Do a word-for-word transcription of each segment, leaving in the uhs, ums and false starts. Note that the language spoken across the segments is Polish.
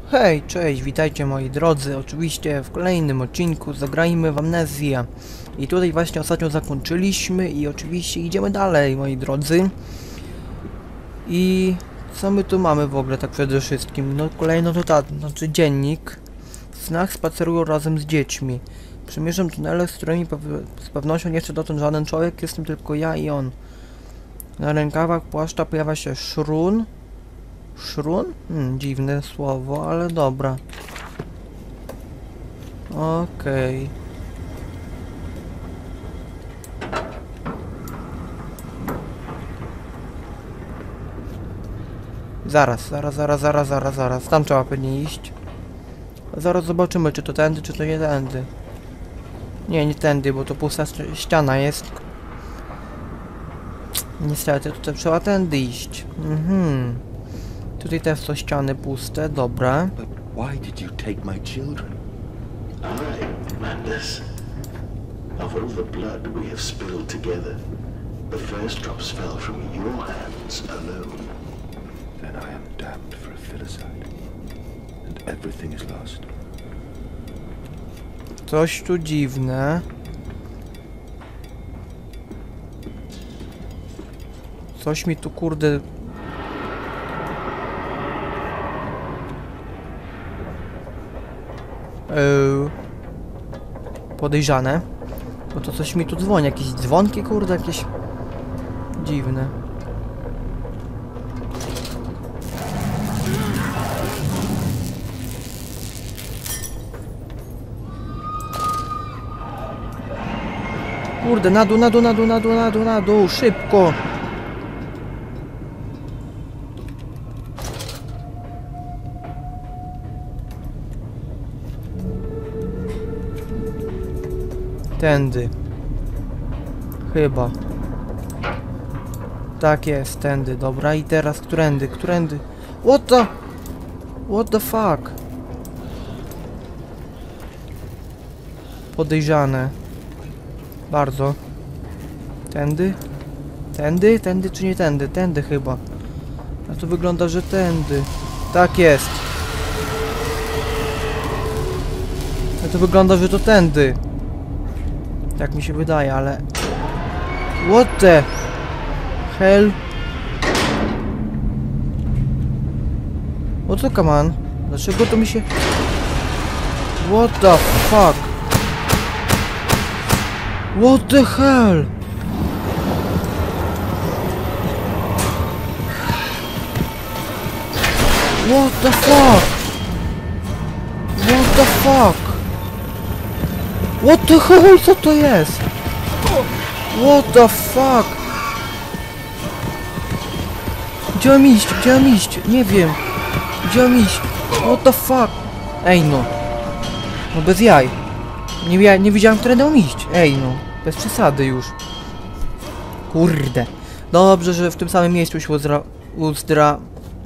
Hej, cześć, witajcie moi drodzy. Oczywiście w kolejnym odcinku zagrajmy w Amnezję. I tutaj właśnie ostatnio zakończyliśmy i oczywiście idziemy dalej, moi drodzy. I co my tu mamy w ogóle tak przede wszystkim? No kolejno to ta, znaczy dziennik. W snach spacerują razem z dziećmi. Przemierzam tunele, z którymi pew z pewnością nie chce dotąd żaden człowiek, jestem tylko ja i on. Na rękawach płaszcza pojawia się szrun. Szrun? Hmm, dziwne słowo, ale dobra. Okej. Zaraz, zaraz, zaraz, zaraz, zaraz, zaraz. Tam trzeba pewnie iść. Zaraz zobaczymy, czy to tędy, czy to nie tędy. Nie, nie tędy, bo to pusta ściana jest. Niestety, tutaj trzeba tędy iść. Mhm. Tutaj też są ściany puste, dobra. But why did you take my children? I, Mandus. Of all the blood we have spilled together, the first drops fell from your hands alone. Then I am damned for a filicide. And everything is lost. Coś tu dziwne. Coś mi tu kurde... Yy, podejrzane. Bo to coś mi tu dzwoni. Jakieś dzwonki, kurde, jakieś dziwne. Kurde, na dół, na dół, na dół, na dół, na dół, na dół, szybko! Tędy. Chyba. Tak jest, tędy, dobra. I teraz którędy, którędy? What the... What the fuck? Podejrzane. Bardzo. Tędy? Tędy? Tędy czy nie tędy? Tędy chyba. A to wygląda, że tędy. Tak jest. A to wygląda, że to tędy. Tak mi się wydaje, ale... What the hell? O co, come on? Dlaczego to mi się... What the fuck? What the hell? What the fuck? What the fuck? What the hell? Co to jest? What the fuck? Gdzie mam iść? Gdzie mam iść? Nie wiem. Gdzie mam iść? What the fuck? Ej no. No bez jaj. Nie, nie widziałem, którędy mam iść. Ej no. Bez przesady już. Kurde. Dobrze, że w tym samym miejscu się uzdra... uzdra...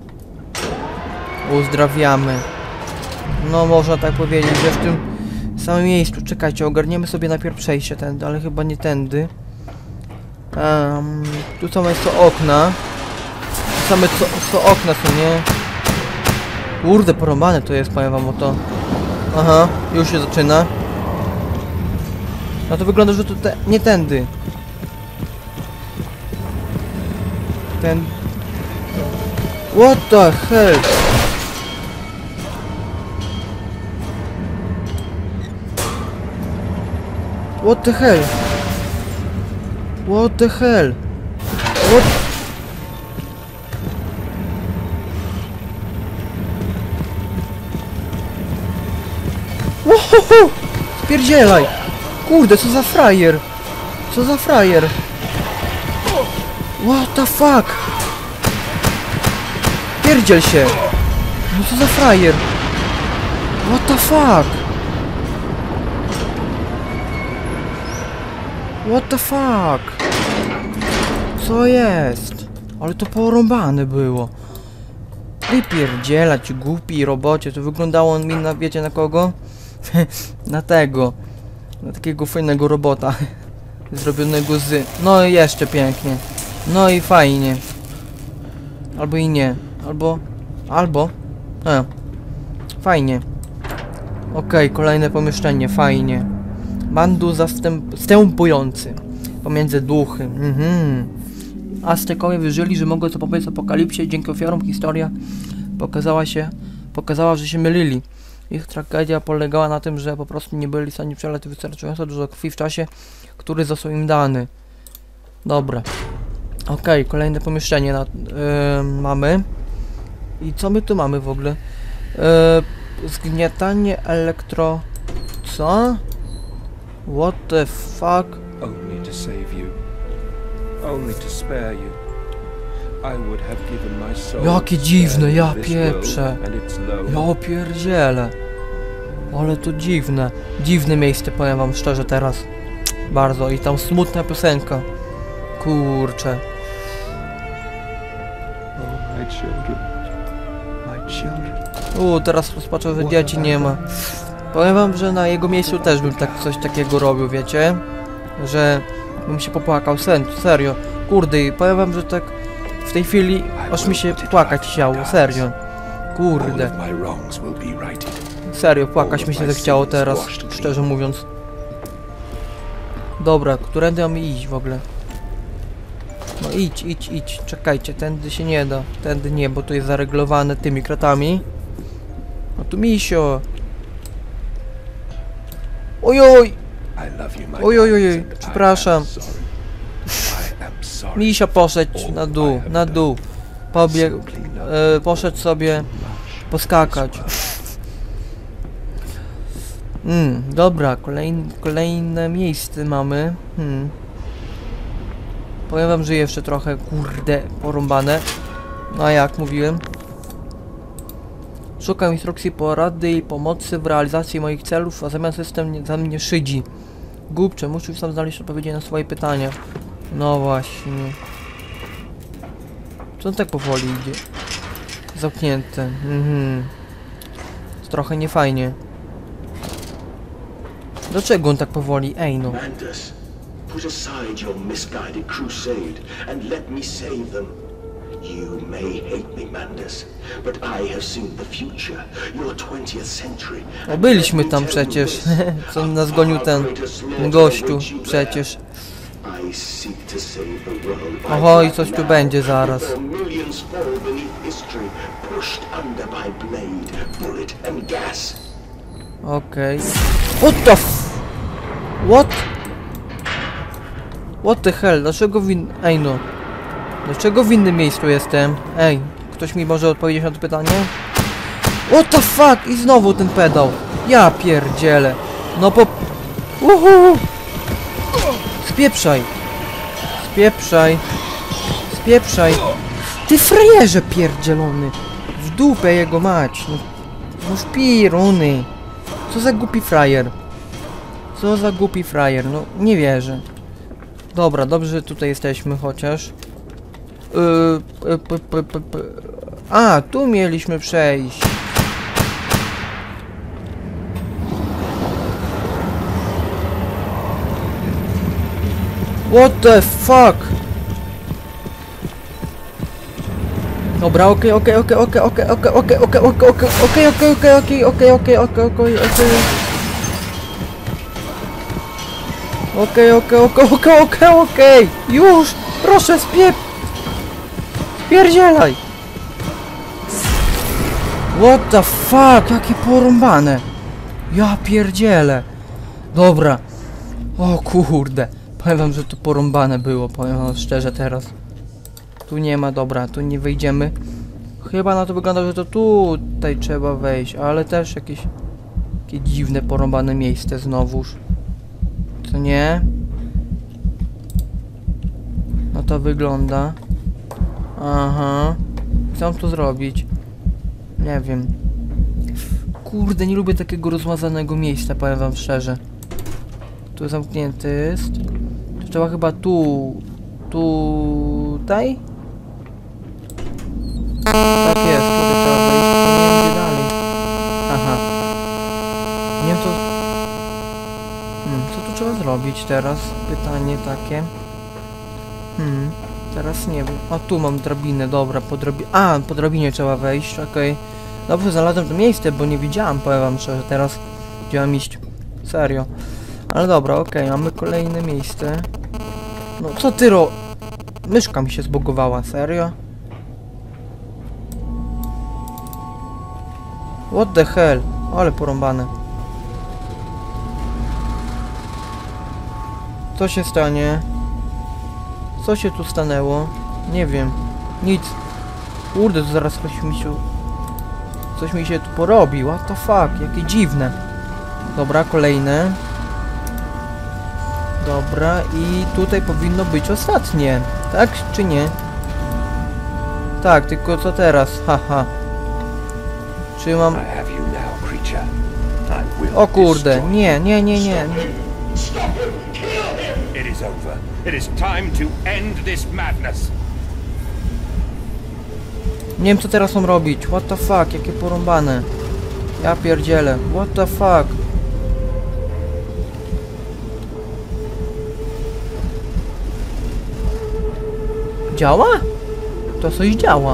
uzdrawiamy. No można tak powiedzieć, że w tym w samym miejscu. Czekajcie, ogarniemy sobie najpierw przejście tędy, ale chyba nie tędy. Um, tu same są okna. Tu same co, są okna, są nie? Kurde, porąbane to jest, powiem wam o to. Aha, już się zaczyna. No to wygląda, że to te, nie tędy. Ten... What the hell? What the hell? What the hell? What? Wohoho! Spierdzielaj! Kurde, co za frajer! Co za frajer! What the fuck? Pierdziel się! No co za frajer! What the fuck? What the fuck? Co jest? Ale to porąbane było. Wypierdzielać, głupi robocie. To wyglądało mi na, wiecie na kogo? Na tego. Na takiego fajnego robota. Zrobionego z... No i jeszcze pięknie. No i fajnie. Albo i nie. Albo... Albo... E. Fajnie. Okej, kolejne pomieszczenie, fajnie. Bandu zastępujący. Pomiędzy duchy. Mhm. Aztekowie wyżyli, że mogą zapobiec apokalipsie. Dzięki ofiarom historia pokazała się, pokazała, że się mylili. Ich tragedia polegała na tym, że po prostu nie byli w stanie przelać wystarczająco dużo krwi w czasie, który został im dany. Dobra. Okej, okay, kolejne pomieszczenie na, yy, mamy. I co my tu mamy w ogóle? Yy, zgniatanie elektro... Co? What the fuck? Only to save you. Only to spare you. I would have given my soul. Jakie dziwne, ja this pieprzę. world and its low. Ja pierdzielę. Ale to dziwne. Dziwne miejsce, powiem wam szczerze teraz. Bardzo. I tam smutna piosenka. Kurczę. Oh, my children. My children. U, teraz rozpaczowych dzieci nie ma. Powiem wam, że na jego miejscu też bym tak coś takiego robił, wiecie? Że bym się popłakał, sen, serio. Kurde, i powiem wam, że tak w tej chwili aż mi się płakać chciało, serio. Kurde. Serio, płakać mi się zechciało teraz, szczerze mówiąc. Dobra, którędy mamy iść w ogóle? No idź, idź, idź, czekajcie, tędy się nie da. Tędy nie, bo to jest zareglowane tymi kratami. No tu misio. Ojoj! Ojoj, ojoj, przepraszam. Misio poszedł na dół, na dół. Pobiegł, e, poszedł sobie poskakać. Mm, dobra, kolejne, kolejne miejsce mamy. Hmm. Powiem wam, że jeszcze trochę, kurde, porąbane. No a jak mówiłem. Szukam instrukcji, porady i pomocy w realizacji moich celów, a zamiast system nie, za mnie szydzi. Głupcze, muszę sam znaleźć odpowiedzi na swoje pytania. No właśnie. Co on tak powoli idzie? Zamknięte. Mhm. To trochę niefajnie. Dlaczego on tak powoli? Ej no. Mantis, put aside your misguided crusade and let me save them. You may hate me, Mantis, but I have seen the future, your twentieth century. O, byliśmy tam przecież. Co nas gonił ten gościu przecież. Oho, i coś tu będzie zaraz. Okej. Okay. What the f... What? What the hell? Dlaczego win... Ej no. Dlaczego w innym miejscu jestem? Ej, ktoś mi może odpowiedzieć na to pytanie? What the fuck? I znowu ten pedał. Ja pierdzielę. No po... Uhu. Spieprzaj. Spieprzaj. Spieprzaj. Ty frajerze pierdzielony. W dupę jego mać. No, no w piruny. Co za głupi frajer. Co za głupi frajer. No nie wierzę. Dobra, dobrze, że tutaj jesteśmy chociaż. Yy, p, p, p, p. A, tu mieliśmy przejść. What the fuck? Dobra, okej, okej, okej, okej, okej, okej, okej, okej, okej, okej, okej, okej, okej, okej, okej, okej, okej, okej. Okej, okej, okej, okej, okej, okej. Już! Proszę, spiep... Spierdzielaj! What the fuck? Jakie porąbane! Ja pierdzielę! Dobra. O kurde. Powiem wam, że to porąbane było, powiem wam szczerze teraz. Tu nie ma, dobra, tu nie wyjdziemy. Chyba na to wygląda, że to tutaj trzeba wejść, ale też jakieś... Takie dziwne, porąbane miejsce znowuż. Co nie? No to wygląda. Aha. Co mam tu zrobić? Nie wiem. Kurde, nie lubię takiego rozmazanego miejsca, powiem wam szczerze. Tu zamknięty jest. Trzeba chyba tu... Tutaj? Tak jest, tutaj trzeba wejść. Nie wiem gdzie dalej. Aha. Nie wiem co... Hmm, co tu trzeba zrobić teraz? Pytanie takie. Hmm, teraz nie wiem. A tu mam drabinę, dobra, po drabinie. A, po drabinie trzeba wejść, okej. Okay. Dobrze znalazłem to miejsce, bo nie widziałam, powiem wam szczerze, teraz gdzie mam iść. Serio. Ale dobra, okej, okay, mamy kolejne miejsce. No co ty ro... Myszka mi się zbugowała, serio? What the hell? Ale porąbane. Co się stanie? Co się tu stanęło? Nie wiem. Nic. Kurde, to zaraz coś mi się... Coś mi się tu porobi. What the fuck? Jakie dziwne. Dobra, kolejne. Dobra, i tutaj powinno być ostatnie. Tak czy nie? Tak, tylko co teraz? Haha. Czy mam... O kurde, nie, nie, nie, nie. It is over. It is time to end this madness. Nie wiem co teraz mam robić. What the fuck, jakie porąbane. Ja pierdzielę. What the fuck. Działa? To coś działa.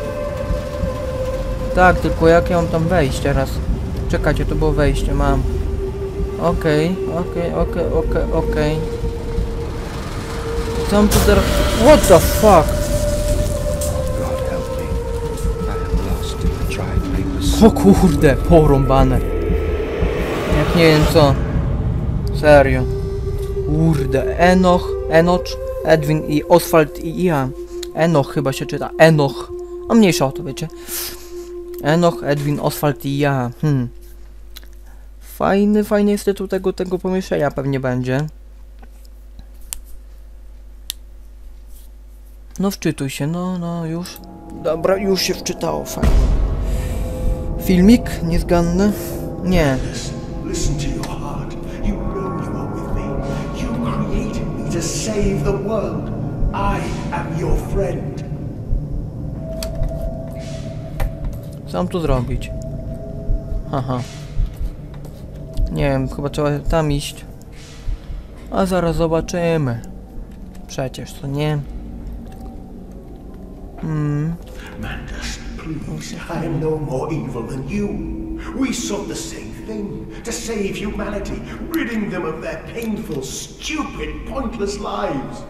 Tak, tylko jak ja mam tam wejść teraz? Czekajcie, to było wejście, mam. Okej, okej, okej, okej, okej. Co mam tu teraz... What the fuck? O kurde, porąbane. Jak nie wiem co. Serio. Kurde, Enoch, Enoch, Edwin i Oswald i ja. Enoch chyba się czyta. Enoch. A mniejsza o to, wiecie. Enoch, Edwin, Oswald i ja. Hmm. Fajny, fajny jest tytuł tego, tego pomieszczenia pewnie będzie. No wczytuj się, no, no już. Dobra, już się wczytało, fajnie. Filmik niezganny? Nie. Listen to your heart. You know you are with me. You created me to save the world. I am your friend. Co mam tu zrobić? Haha. Nie wiem, chyba trzeba tam iść. A zaraz zobaczymy. Przecież to nie. Hmm. Mandas, please, I am no more evil than you. We sought the same thing, to save humanity, ridding them of their painful, stupid, pointless lives.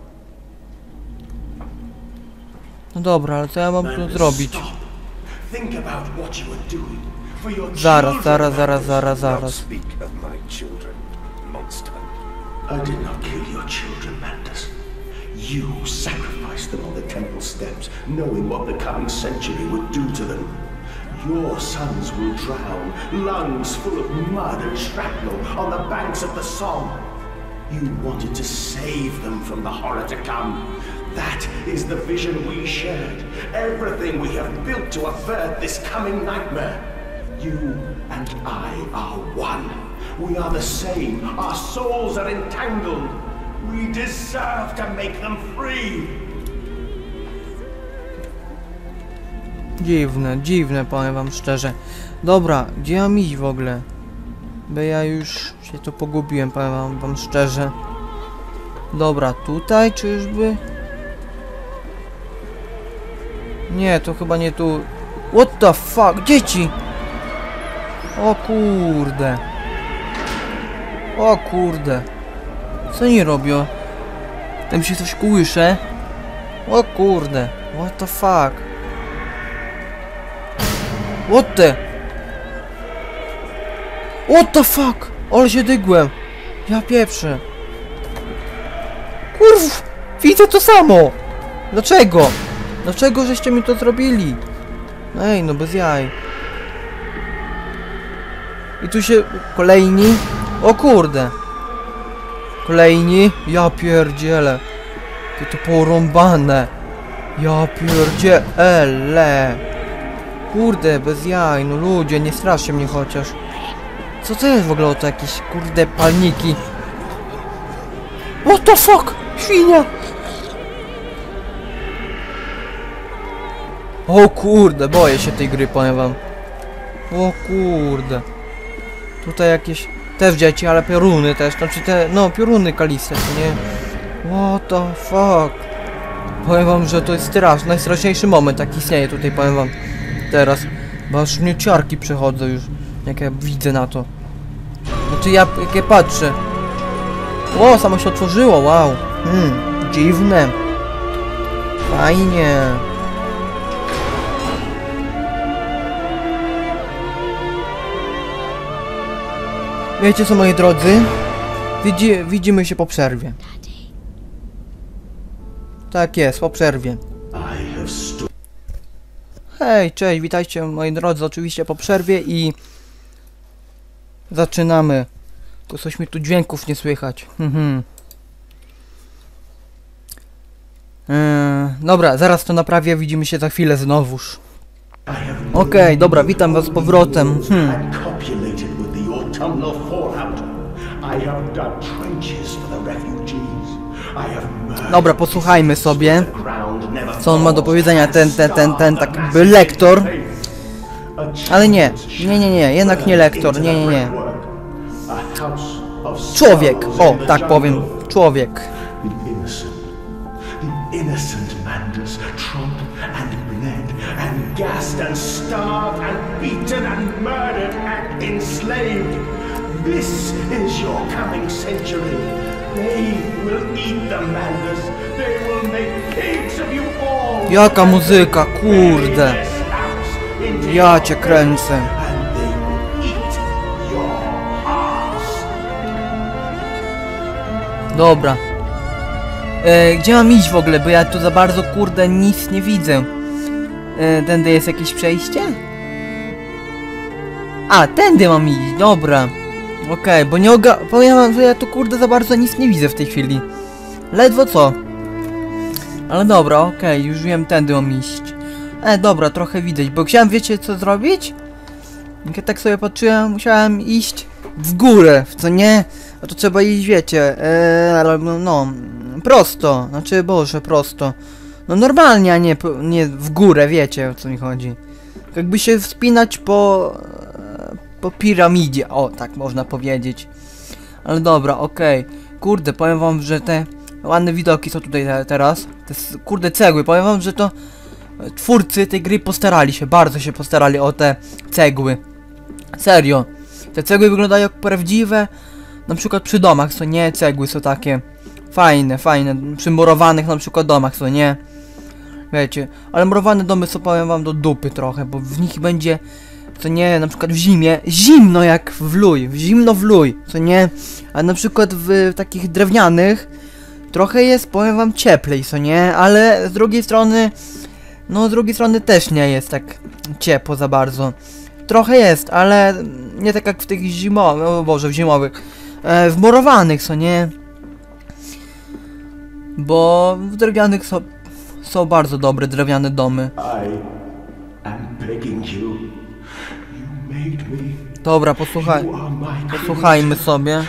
No dobra, ale co ja mam tu zrobić? Think about what you are doing for your Zaraz, children, zaraz, zaraz, Mandas. zaraz, zaraz. Speak of my children, monster. I did not kill your children, Mandas. You sacrificed them on the temple steps, knowing what the coming century would do to them. Your sons will drown, lungs full of mud and shrapnel, on the banks of the Somme. You wanted to save them from the horror to come. That is the vision we shared. Everything we have built to avert this coming nightmare. You and I are one. We are the same. Our souls are entangled. We deserve to make them free. Dziwne, dziwne, powiem wam szczerze. Dobra, gdzie mam iść w ogóle? Bo ja już się tu pogubiłem, powiem wam, wam szczerze. Dobra, tutaj czyżby? Nie, to chyba nie tu. What the fuck? Dzieci! O kurde. O kurde. Co nie robią? Tam się coś kołysze. O kurde. What the fuck? What the? What the fuck? Ale się dygłem. Ja pieprzę. Kurw! Widzę to samo! Dlaczego? Dlaczego żeście mi to zrobili? Ej, no bez jaj. I tu się... Kolejni. O kurde. Kolejni. Ja pierdzielę. To to porąbane. Ja pierdzielę. Kurde, bez jaj. No ludzie, nie straszcie mnie chociaż. Co to jest w ogóle to jakieś kurde palniki? What the fuck? Świnia! O kurde, boję się tej gry, powiem wam. O kurde. Tutaj jakieś też dzieci, ale pioruny też, znaczy te, no pioruny kaliste, to nie? What the fuck? Powiem wam, że to jest straszny, najstraszniejszy moment, jaki istnieje tutaj, powiem wam. Teraz. Bo aż mnie ciarki przechodzą już, jak ja widzę na to. Znaczy ja, jak ja patrzę. O, samo się otworzyło, wow. Hmm, dziwne. Fajnie. Wiecie co, moi drodzy? Widzi, widzimy się po przerwie. Tak jest, po przerwie. Hej, cześć, witajcie moi drodzy, oczywiście po przerwie i... Zaczynamy. Tylko coś mi tu dźwięków nie słychać. Mhm. Yy, dobra, zaraz to naprawię, widzimy się za chwilę znowuż. Okej, okay, dobra, witam was z powrotem. Hmm. Dobra, posłuchajmy sobie, co on ma do powiedzenia, ten, ten, ten, ten, tak jakby lektor. Ale nie, nie, nie, nie, jednak nie lektor, nie, nie, nie. Człowiek, o, tak powiem, człowiek. Innocent Manders, trodden and bled and gassed and starved and beaten and murdered and enslaved. This is your coming century. They will eat the Manders. They will make pigs of you all. Jaka muzyka, kurde. Ja cię kręcę. Dobra. E, gdzie mam iść w ogóle? Bo ja tu za bardzo, kurde, nic nie widzę. E, tędy jest jakieś przejście? A, tędy mam iść, dobra. Okej, okay, bo nie oga... Powiem wam, że ja tu, kurde, za bardzo nic nie widzę w tej chwili. Ledwo co. Ale dobra, okej, okay, już wiem, tędy mam iść. E, dobra, trochę widać, bo chciałem, wiecie co zrobić? Jak ja tak sobie patrzyłem, musiałem iść w górę, w co nie? A to trzeba iść, wiecie, e, no, no, prosto, znaczy, boże, prosto. No normalnie, a nie, nie w górę, wiecie o co mi chodzi. Jakby się wspinać po, po piramidzie, o, tak można powiedzieć. Ale dobra, okej. Okay. Kurde, powiem wam, że te ładne widoki są tutaj te, teraz. Te, kurde, cegły, powiem wam, że to twórcy tej gry postarali się, bardzo się postarali o te cegły. Serio. Te cegły wyglądają jak prawdziwe, na przykład przy domach, co nie? Cegły są takie fajne, fajne, przy murowanych na przykład domach, co nie? Wiecie, ale murowane domy są, powiem wam, do dupy trochę, bo w nich będzie, co nie, na przykład w zimie, zimno jak w luj, zimno w luj, co nie? A na przykład w takich drewnianych trochę jest, powiem wam, cieplej, co nie? Ale z drugiej strony, no z drugiej strony też nie jest tak ciepło za bardzo. Trochę jest, ale nie tak jak w tych zimowych, o Boże, w zimowych, e, w murowanych, co nie? Bo w drewnianych są, są bardzo dobre drewniane domy. Dobra, posłuchaj, posłuchajmy sobie.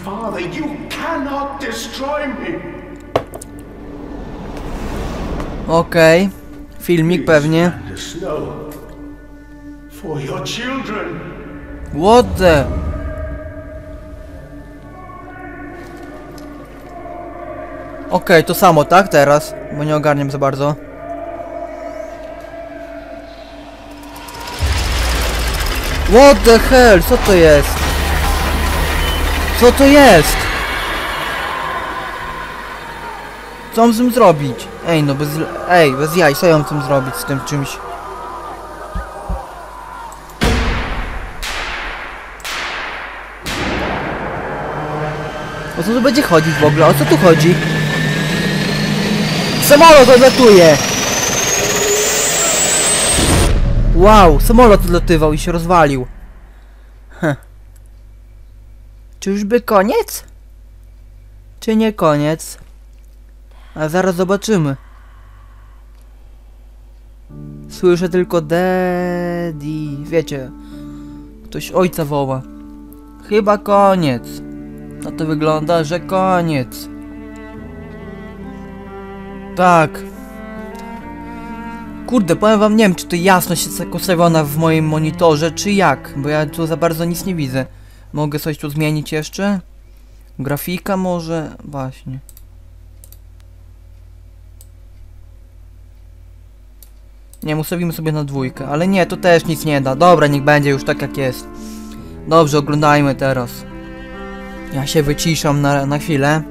Okej, okay. Filmik pewnie. What the? Okej, okay, to samo, tak? Teraz, bo nie ogarniam za bardzo. What the hell? Co to jest? Co to jest? Co mam z tym zrobić? Ej, no bez... Ej, bez jaj, co ja mam z tym zrobić, z tym czymś? O co tu będzie chodzić w ogóle? O co tu chodzi? Samolot odlatuje! Wow, samolot odlatywał i się rozwalił. Heh. Czyżby koniec? Czy nie koniec? A zaraz zobaczymy. Słyszę tylko daddy. Wiecie, ktoś ojca woła. Chyba koniec. No to wygląda, że koniec. Tak. Kurde, powiem wam, nie wiem, czy to jasność jest tak ustawiona w moim monitorze, czy jak, bo ja tu za bardzo nic nie widzę. Mogę coś tu zmienić jeszcze? Grafika może? Właśnie. Nie, ustawimy sobie na dwójkę, ale nie, to też nic nie da. Dobra, niech będzie już tak jak jest. Dobrze, oglądajmy teraz. Ja się wyciszam na, na chwilę.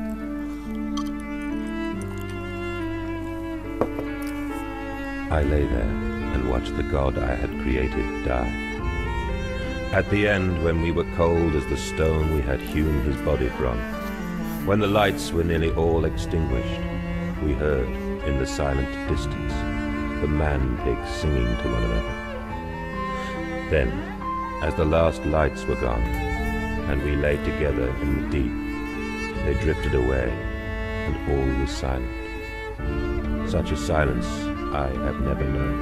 I lay there and watched the god I had created die. At the end, when we were cold as the stone we had hewn his body from, when the lights were nearly all extinguished, we heard, in the silent distance, the man-pigs singing to one another. Then, as the last lights were gone, and we lay together in the deep, they drifted away, and all was silent. Such a silence I have never known.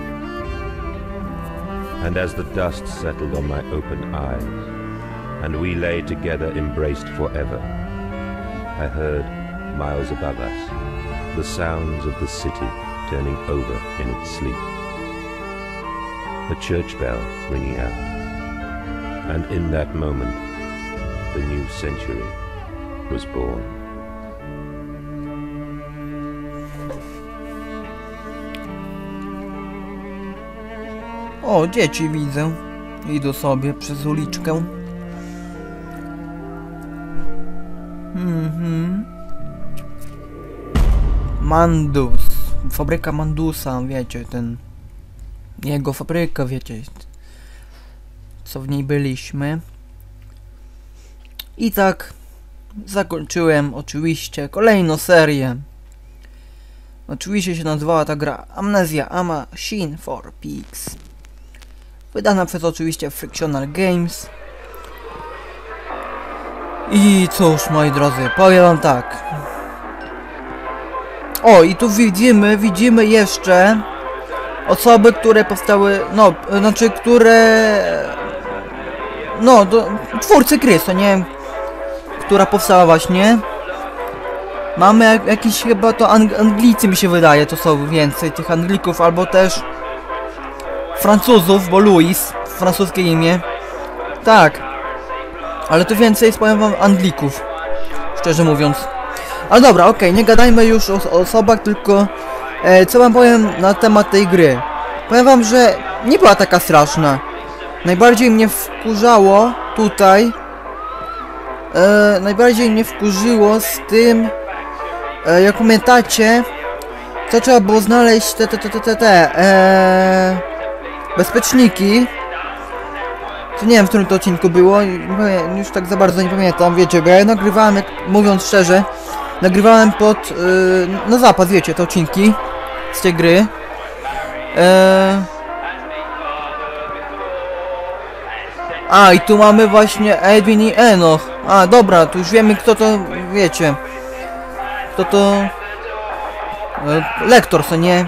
And as the dust settled on my open eyes, and we lay together embraced forever, I heard, miles above us, the sounds of the city turning over in its sleep. The church bell ringing out. And in that moment, the new century was born. O, dzieci widzę. Idą sobie przez uliczkę. Mhm. Mandus. Fabryka Mandusa, wiecie, ten... Jego fabryka, wiecie. Co w niej byliśmy. I tak zakończyłem oczywiście kolejną serię. Oczywiście się nazywała ta gra Amnesia: A Machine for Pigs. Wydana przez oczywiście Frictional Games. I cóż, moi drodzy, powiem wam tak. O, i tu widzimy, widzimy jeszcze osoby, które powstały, no, znaczy, które... No, do, twórcy gry, co nie? Która powstała właśnie. Mamy jak, jakiś, chyba to Ang Anglicy mi się wydaje, to są więcej tych Anglików, albo też Francuzów, bo Louis, francuskie imię. Tak. Ale to więcej jest, powiem wam, Anglików. Szczerze mówiąc. Ale dobra, okej, okay, nie gadajmy już o, o osobach, tylko e, co wam powiem na temat tej gry. Powiem wam, że nie była taka straszna. Najbardziej mnie wkurzało tutaj. E, najbardziej mnie wkurzyło z tym, e, jak pamiętacie, co trzeba było znaleźć te te te te te, te e, bezpieczniki. To nie wiem, w którym to odcinku było, już tak za bardzo nie pamiętam, wiecie, bo ja nagrywałem, jak, mówiąc szczerze, nagrywałem pod, yy, na zapas, wiecie, te odcinki z tej gry. Eee... A, i tu mamy właśnie Edwin i Enoch. A, dobra, tu już wiemy, kto to, wiecie, kto to... E, lektor, co nie?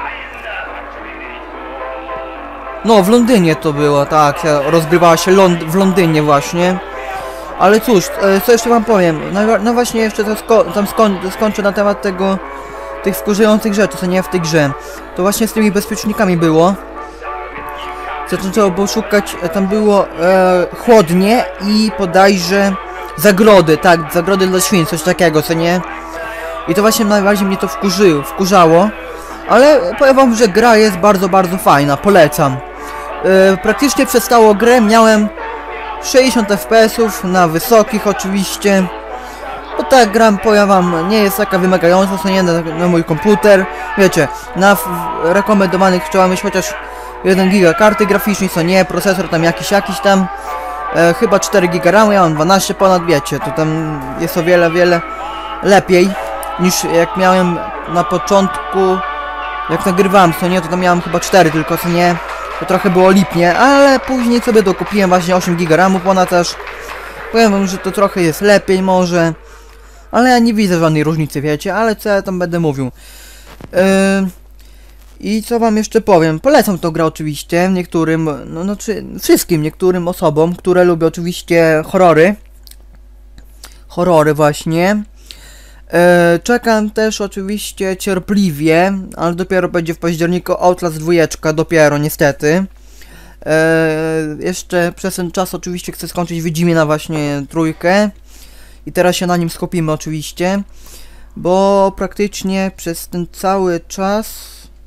No, w Londynie to było, tak, rozgrywała się Lond w Londynie właśnie. Ale cóż, co jeszcze wam powiem, no, no właśnie jeszcze to sko tam skoń skończę na temat tego, tych wkurzających rzeczy, co nie w tej grze. To właśnie z tymi bezpiecznikami było. Zaczęło było szukać, tam było e, chłodnie i bodajże zagrody, tak, zagrody dla świń, coś takiego, co nie? I to właśnie najbardziej mnie to wkurzyło, wkurzało. Ale powiem wam, że gra jest bardzo, bardzo fajna, polecam. Yy, praktycznie przez całą grę miałem sześćdziesiąt F P S ów, na wysokich oczywiście. Bo ta gra, powiem wam, nie jest taka wymagająca, co nie, na, na mój komputer. Wiecie, na rekomendowanych trzeba mieć chociaż jeden giga karty graficznej, co nie, procesor tam jakiś, jakiś tam. E, chyba cztery giga ramu, ja mam dwanaście ponad, wiecie, to tam jest o wiele, wiele lepiej niż jak miałem na początku. Jak nagrywałem, co nie, to tam miałem chyba cztery tylko, co nie, to trochę było lipnie, ale później sobie dokupiłem właśnie osiem giga ramu ponad też. Powiem wam, że to trochę jest lepiej może, ale ja nie widzę żadnej różnicy, wiecie, ale co ja tam będę mówił. Yy, I co wam jeszcze powiem, polecam tą grę oczywiście niektórym, no znaczy wszystkim niektórym osobom, które lubią oczywiście horrory. Horrory właśnie. E, czekam też oczywiście cierpliwie, ale dopiero będzie w październiku Outlast dwa, dopiero niestety. E, jeszcze przez ten czas oczywiście chcę skończyć Wiedźmina właśnie trójkę. I teraz się na nim skupimy oczywiście. Bo praktycznie przez ten cały czas...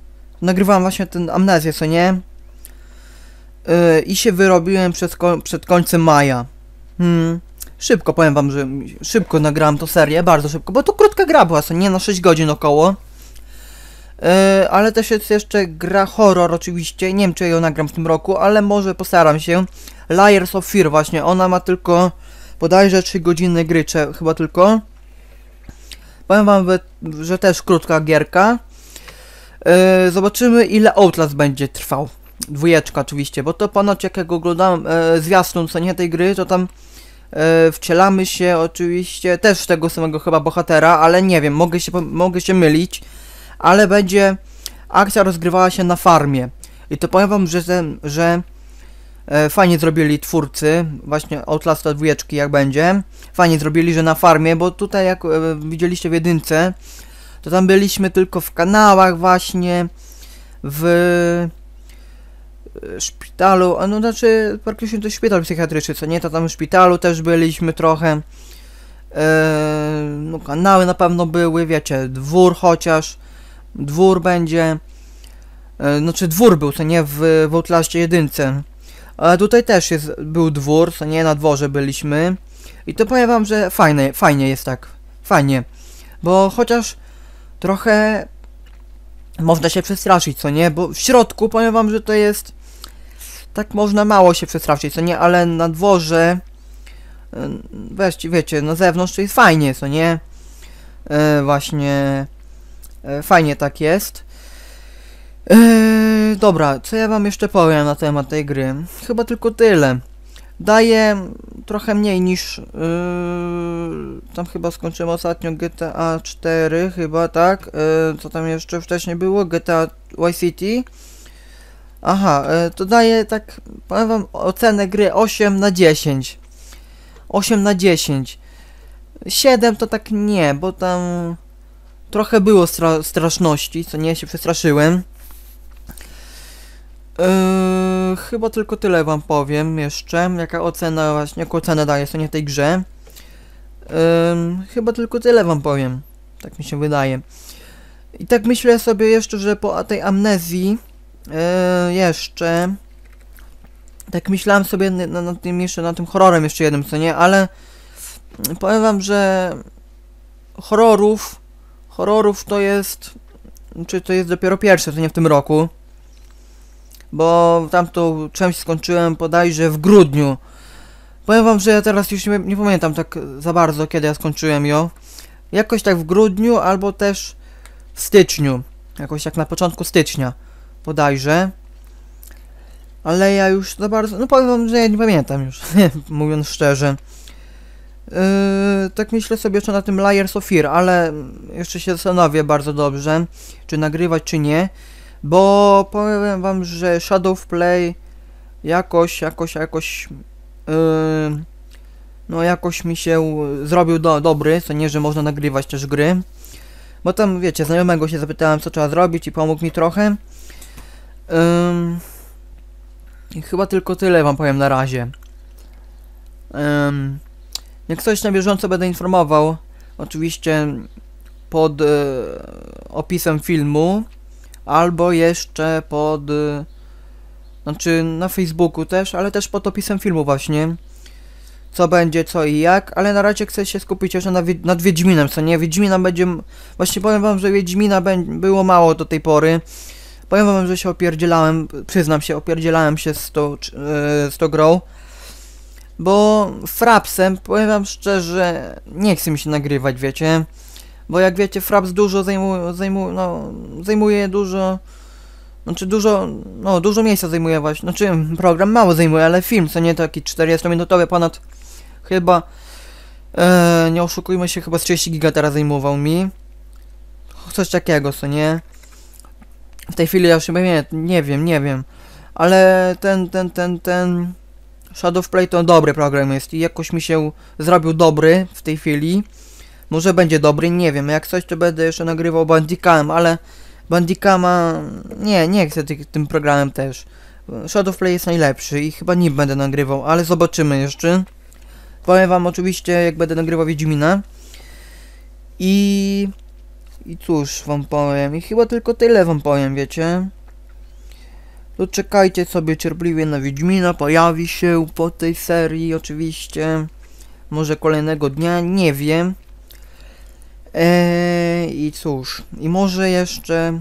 nagrywałem właśnie ten Amnezję, co nie? Yy, I się wyrobiłem przed, ko przed końcem maja. Hmm. Szybko, powiem wam, że szybko nagrałem tą serię, bardzo szybko, bo to krótka gra była, co nie? Na sześć godzin około. Yy, ale też jest jeszcze gra horror oczywiście, nie wiem czy ją nagram w tym roku, ale może postaram się. Layers of Fear właśnie, ona ma tylko bodajże trzy godziny gry, czy, chyba tylko. Powiem wam, że też krótka gierka. Yy, zobaczymy ile Outlast będzie trwał. Dwójeczka oczywiście, bo to ponoć jak ja go oglądałem yy, zwiastun co nie tej gry, to tam yy, wcielamy się oczywiście też w tego samego chyba bohatera, ale nie wiem, mogę się, mogę się mylić. Ale będzie akcja rozgrywała się na farmie. I to powiem wam, że, ten, że e, fajnie zrobili twórcy, właśnie Outlasta dwójeczki jak będzie. Fajnie zrobili, że na farmie, bo tutaj jak e, widzieliście w jedynce, to tam byliśmy tylko w kanałach właśnie, w e, szpitalu, a no znaczy praktycznie to szpital psychiatryczny, co nie, to tam w szpitalu też byliśmy trochę. E, no kanały na pewno były, wiecie, dwór chociaż. Dwór będzie, e, znaczy dwór był, co nie, w, w Outlaście jedynce. Ale tutaj też jest, był dwór, co nie, na dworze byliśmy. I to powiem wam, że fajne, fajnie jest tak, fajnie. Bo chociaż trochę można się przestraszyć, co nie, bo w środku powiem wam, że to jest, tak można mało się przestraszyć, co nie, ale na dworze, e, weźcie, wiecie, na zewnątrz to jest fajnie, co nie, e, właśnie... Fajnie tak jest. Yy, dobra, co ja wam jeszcze powiem na temat tej gry? Chyba tylko tyle. Daje trochę mniej niż... Yy, tam chyba skończyłem ostatnio G T A cztery, chyba, tak? Yy, co tam jeszcze wcześniej było? G T A Vice City. Aha, yy, to daje tak... Powiem wam ocenę gry osiem na dziesięć. osiem na dziesięć. siedem to tak nie, bo tam... Trochę było stra straszności, co nie, się przestraszyłem. Yy, chyba tylko tyle wam powiem jeszcze. Jaka ocena właśnie, jaką ocenę daje co nie tej grze. Yy, chyba tylko tyle wam powiem. Tak mi się wydaje. I tak myślę sobie jeszcze, że po tej amnezji yy, jeszcze... Tak myślałem sobie na, na tym jeszcze, na tym horrorem jeszcze jednym, co nie, ale... Powiem wam, że... Horrorów... Horrorów to jest... Czy to jest dopiero pierwsze, to nie w tym roku. Bo tamtą część skończyłem bodajże w grudniu. Powiem wam, że ja teraz już nie, nie pamiętam tak za bardzo, kiedy ja skończyłem ją. Jakoś tak w grudniu, albo też w styczniu. Jakoś jak na początku stycznia. Bodajże. Ale ja już za bardzo... No powiem wam, że ja nie pamiętam już. Mówiąc szczerze. Yy, tak myślę sobie jeszcze na tym Layers of Fear, ale jeszcze się zastanowię bardzo dobrze, czy nagrywać, czy nie, bo powiem wam, że Shadow Play jakoś, jakoś, jakoś, yy, no jakoś mi się zrobił do, dobry, co nie, że można nagrywać też gry, bo tam, wiecie, znajomego się zapytałem, co trzeba zrobić i pomógł mi trochę. Yy, i chyba tylko tyle wam powiem na razie. Yy, Jak coś na bieżąco będę informował, oczywiście pod e, opisem filmu, albo jeszcze pod, e, znaczy na Facebooku też, ale też pod opisem filmu właśnie, co będzie, co i jak, ale na razie chcę się skupić jeszcze na, nad Wiedźminem, co nie, Wiedźmina będzie, właśnie powiem wam, że Wiedźmina było mało do tej pory, powiem wam, że się opierdzielałem, przyznam się, opierdzielałem się z tą, e, z tą grą. Bo Frapsem, powiem wam szczerze, nie chce mi się nagrywać, wiecie. Bo jak wiecie, Fraps dużo zajmuje, zajmuje, no, zajmuje dużo, znaczy dużo, no, dużo miejsca zajmuje właśnie, znaczy program mało zajmuje, ale film, co nie, taki czterdziestominutowy ponad, chyba, e, nie oszukujmy się, chyba z trzydzieści giga teraz zajmował mi. Coś takiego, co nie. W tej chwili ja już chyba nie, nie wiem, nie wiem, ale ten, ten, ten, ten... Shadow Play to dobry program jest i jakoś mi się zrobił dobry w tej chwili. Może będzie dobry, nie wiem, jak coś to będę jeszcze nagrywał Bandicamem, ale Bandicama... Nie, nie chcę ty, tym programem też. Shadow Play jest najlepszy i chyba nim będę nagrywał, ale zobaczymy jeszcze. Powiem wam oczywiście, jak będę nagrywał Wiedźmina. I... I cóż wam powiem, i chyba tylko tyle wam powiem, wiecie? To czekajcie sobie cierpliwie na Wiedźmina, pojawi się po tej serii oczywiście. Może kolejnego dnia, nie wiem. Eee, I cóż, i może jeszcze...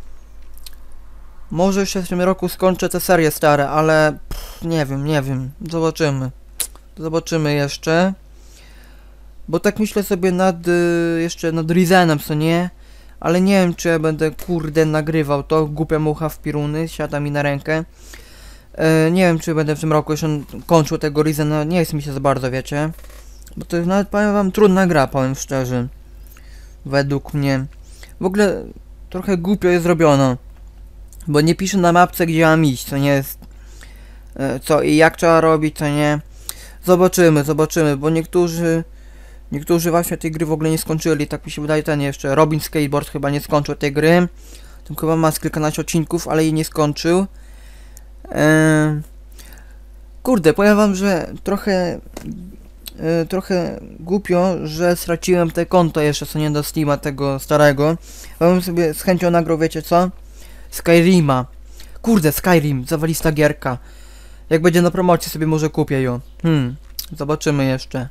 Może jeszcze w tym roku skończę te serie stare, ale... Pff, nie wiem, nie wiem, zobaczymy. Zobaczymy jeszcze. Bo tak myślę sobie nad... Y, jeszcze nad Rizenem, co nie? Ale nie wiem, czy ja będę, kurde, nagrywał to. Głupia mucha w piruny, siada mi na rękę. E, nie wiem, czy będę w tym roku jeszcze kończył tego Rizena. Nie jest mi się za bardzo, wiecie. Bo to jest nawet, powiem wam, trudna gra, powiem szczerze. Według mnie. W ogóle trochę głupio jest zrobiono. Bo nie pisze na mapce, gdzie mam iść, co nie jest... E, co i jak trzeba robić, co nie. Zobaczymy, zobaczymy, bo niektórzy... Niektórzy właśnie tej gry w ogóle nie skończyli, tak mi się wydaje, ten jeszcze Robin Skateboard chyba nie skończył tej gry. Tam chyba ma z kilkanaście odcinków, ale jej nie skończył. Eee... Kurde, powiem wam, że trochę... E, trochę głupio, że straciłem te konto jeszcze, co nie do Steama, tego starego. Ja bym sobie z chęcią nagrał, wiecie co? Skyrima. Kurde, Skyrim, zawalista gierka. Jak będzie na promocji, sobie może kupię ją. Hmm, zobaczymy jeszcze.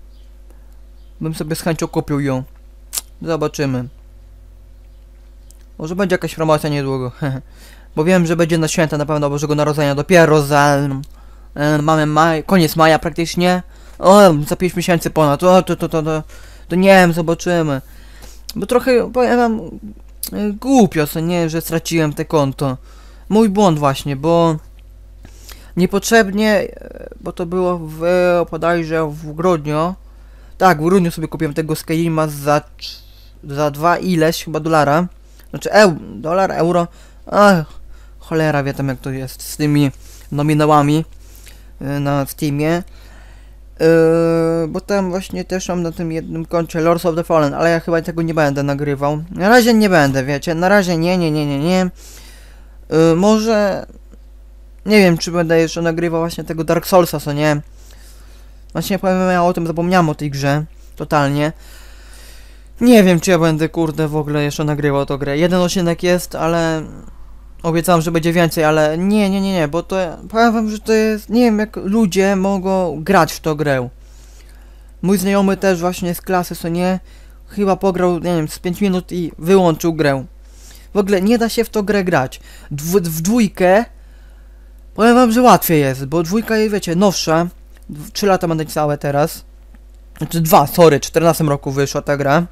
Bym sobie z chęcią kupił ją. Zobaczymy. Może będzie jakaś promocja niedługo. Bo wiem, że będzie na święta na pewno Bożego Narodzenia. Dopiero za... E, mamy maj, koniec maja praktycznie. O, za pięć miesięcy ponad. O, to, to, to, to, to nie wiem, zobaczymy. Bo trochę, powiem wam, e, głupio, co nie, że straciłem te konto. Mój błąd właśnie, bo... Niepotrzebnie, bo to było w, podajże w grudniu. Tak, w grudniu sobie kupiłem tego Skyrima za, za dwa ileś chyba dolara. Znaczy eu, dolar, euro. Ach, cholera wie tam jak to jest z tymi nominałami yy, na Steamie. Yy, bo tam właśnie też mam na tym jednym koncie Lords of the Fallen, ale ja chyba tego nie będę nagrywał. Na razie nie będę, wiecie, na razie nie, nie, nie, nie, nie. Yy, może... Nie wiem, czy będę jeszcze nagrywał właśnie tego Dark Soulsa, co nie? Właśnie powiem, ja o tym zapomniałem o tej grze. Totalnie. Nie wiem, czy ja będę, kurde, w ogóle jeszcze nagrywał tą grę. Jeden odcinek jest, ale... Obiecałem, że będzie więcej, ale nie, nie, nie, nie, bo to... Powiem wam, że to jest... Nie wiem, jak ludzie mogą grać w tą grę. Mój znajomy też właśnie z klasy, co nie? Chyba pograł, nie wiem, z pięć minut i wyłączył grę. W ogóle nie da się w tą grę grać. Dw w dwójkę... Powiem wam, że łatwiej jest, bo dwójka jest, wiecie, nowsza. trzy lata będę całe teraz. Znaczy dwa, sorry, w czternastym roku wyszła ta gra.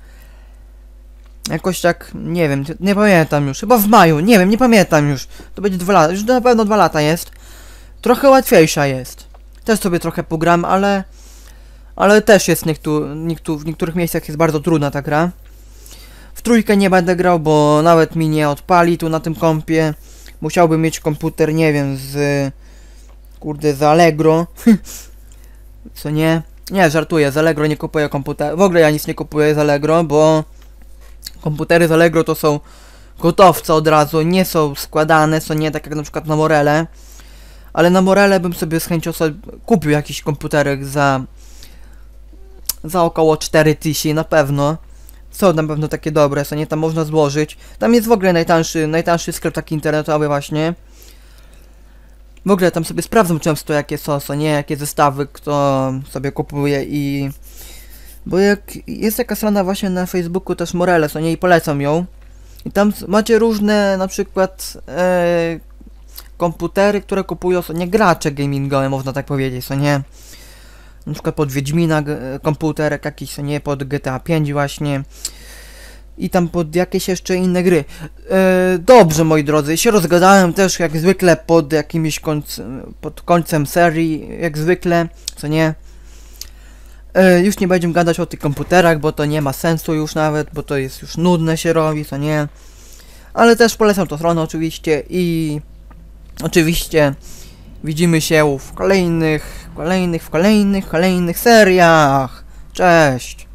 Jakoś tak, nie wiem, nie pamiętam już. Chyba w maju, nie wiem, nie pamiętam już. To będzie dwa lata, już na pewno dwa lata jest. Trochę łatwiejsza jest. Też sobie trochę pogram, ale... Ale też jest niektóry, niektóry, w niektórych miejscach jest bardzo trudna ta gra. W trójkę nie będę grał, bo nawet mi nie odpali tu na tym kompie. Musiałbym mieć komputer, nie wiem, z... Kurde, z Allegro. Co nie? Nie, żartuję, z Allegro nie kupuję komputer. W ogóle ja nic nie kupuję z Allegro, bo... Komputery z Allegro to są gotowce od razu, nie są składane, co nie, tak jak na przykład na Morele. Ale na Morele bym sobie z chęcią sobie kupił jakiś komputerek za... Za około cztery tysiące na pewno. Są na pewno takie dobre, co nie, tam można złożyć. Tam jest w ogóle najtańszy, najtańszy sklep taki internetowy właśnie. W ogóle tam sobie sprawdzam często jakie są, co nie, jakie zestawy kto sobie kupuje i... Bo jak jest taka strona właśnie na Facebooku też Morele, co nie, i polecam ją. I tam macie różne na przykład e, komputery, które kupują, co nie, gracze gamingowe, można tak powiedzieć, co nie. Na przykład pod Wiedźmina komputerek jakiś, co nie, pod G T A pięć właśnie. I tam pod jakieś jeszcze inne gry. E, dobrze, moi drodzy, się rozgadałem też jak zwykle pod jakimś końc, pod końcem serii, jak zwykle, co nie. E, już nie będziemy gadać o tych komputerach, bo to nie ma sensu już nawet, bo to jest już nudne się robi, co nie. Ale też polecam tą stronę oczywiście i oczywiście widzimy się w kolejnych, kolejnych, w kolejnych, kolejnych seriach. Cześć!